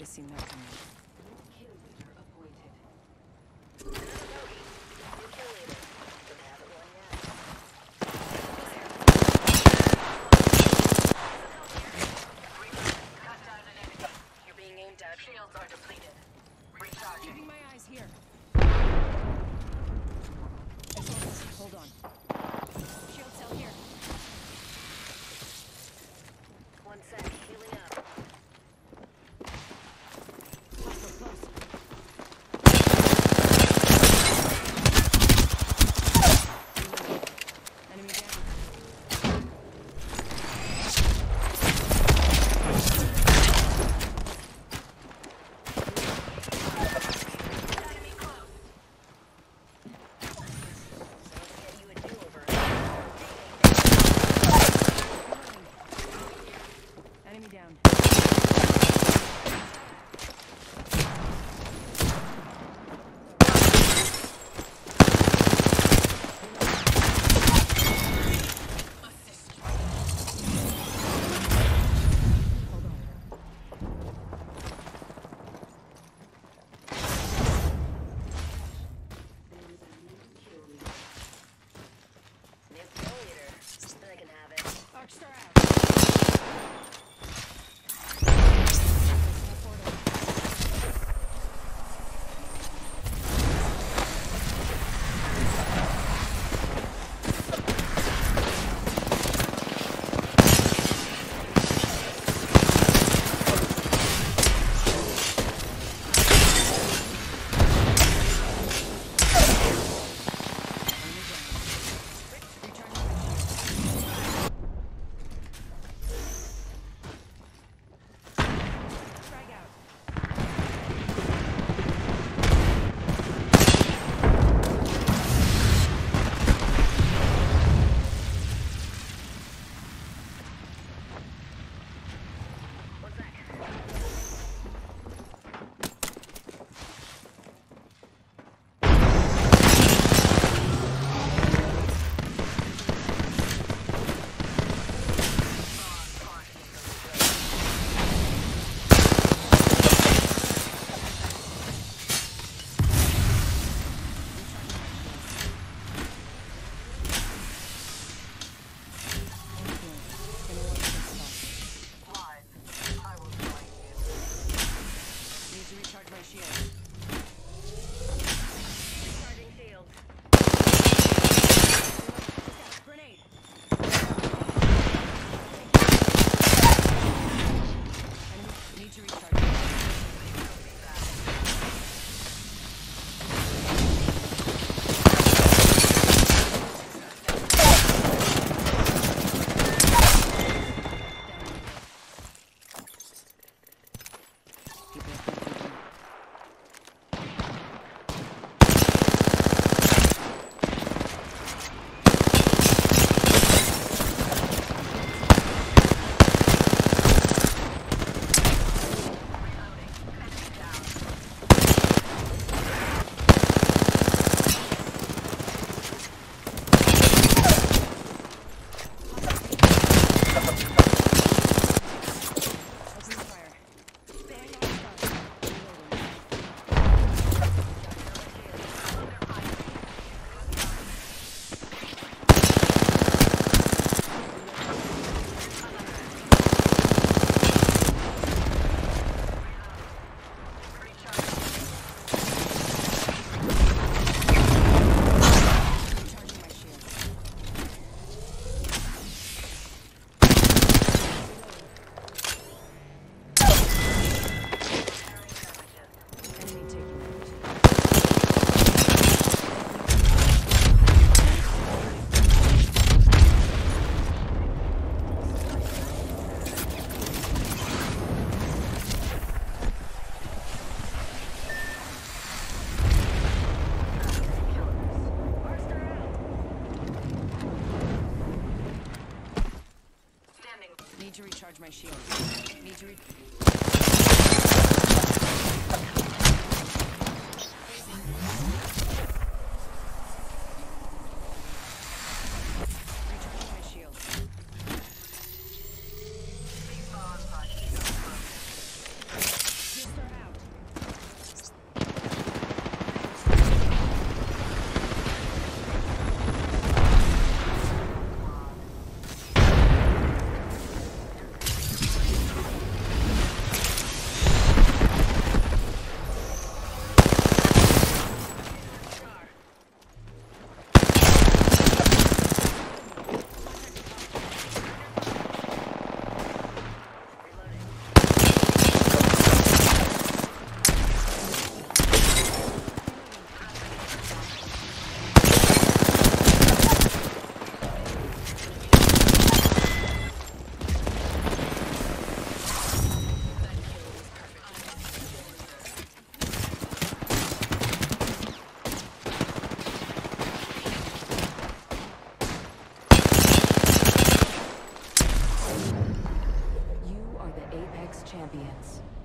have seen that coming. Kill leader appointed. Another bogey. New kill leader. Don't have it one yet. Cut down an enemy. You're being aimed at. Shields are depleted. Recharging. Keeping my eyes here. Hold on. Shield cell here. One sec. Healing up. Hostile close. Enemy down. Enemy close. Sounds like you a do-over. Enemy down. Hold on. New kill leader. They can have it. Arcstar out. Frag out. One sec. Flies. I will join you. Need to recharge my shield. Recharging shield. Grenade. Enemy need to recharge. Keep it. Open fire. Bang on fire. Reloading. Recharging my shield. Enemy taking out. Standing. Need to recharge my shield. Need to recharging my shield. These bombs are heat. Shield Apex Champions.